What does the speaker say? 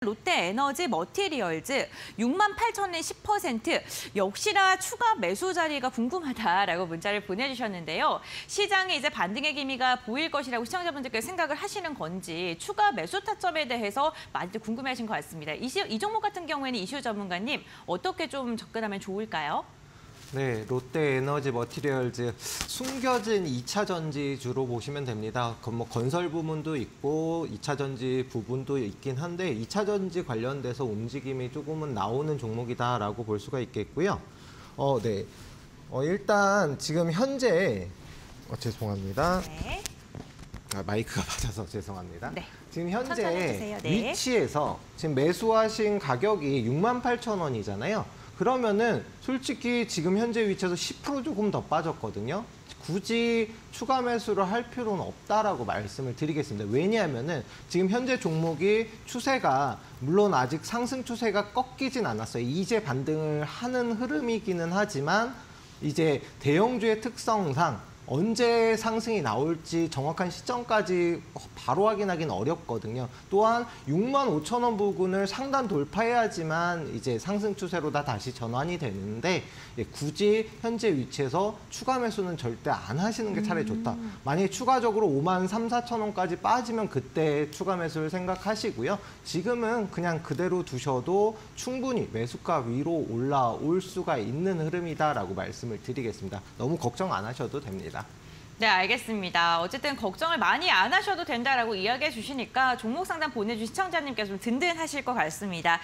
롯데에너지 머티리얼즈 68,000원 10%, 역시나 추가 매수 자리가 궁금하다라고 문자를 보내주셨는데요. 시장에 이제 반등의 기미가 보일 것이라고 시청자분들께서 생각을 하시는 건지 추가 매수 타점에 대해서 많이들 궁금해하신 것 같습니다. 이 종목 같은 경우에는 이슈 전문가님 어떻게 좀 접근하면 좋을까요? 네, 롯데에너지 머티리얼즈 숨겨진 2차 전지주로 보시면 됩니다. 뭐 건설 부분도 있고 2차 전지 부분도 있긴 한데 2차 전지 관련돼서 움직임이 조금은 나오는 종목이다라고 볼 수가 있겠고요. 네. 일단 지금 현재 죄송합니다. 네. 마이크가 맞아서 죄송합니다. 네. 지금 현재 네. 위치에서 지금 매수하신 가격이 68,000원이잖아요. 그러면은 솔직히 지금 현재 위치에서 10% 조금 더 빠졌거든요. 굳이 추가 매수를 할 필요는 없다라고 말씀을 드리겠습니다. 왜냐하면은 지금 현재 종목이 추세가 물론 아직 상승 추세가 꺾이진 않았어요. 이제 반등을 하는 흐름이기는 하지만 이제 대형주의 특성상 언제 상승이 나올지 정확한 시점까지 바로 확인하기는 어렵거든요. 또한 65,000원 부근을 상단 돌파해야지만 이제 상승 추세로 다시 전환이 되는데 굳이 현재 위치에서 추가 매수는 절대 안 하시는 게 차라리 좋다. 만약에 추가적으로 53,000~54,000원까지 빠지면 그때 추가 매수를 생각하시고요. 지금은 그냥 그대로 두셔도 충분히 매수가 위로 올라올 수가 있는 흐름이다라고 말씀을 드리겠습니다. 너무 걱정 안 하셔도 됩니다. 네, 알겠습니다. 어쨌든 걱정을 많이 안 하셔도 된다라고 이야기해 주시니까 종목 상담 보내주신 시청자님께서 좀 든든하실 것 같습니다.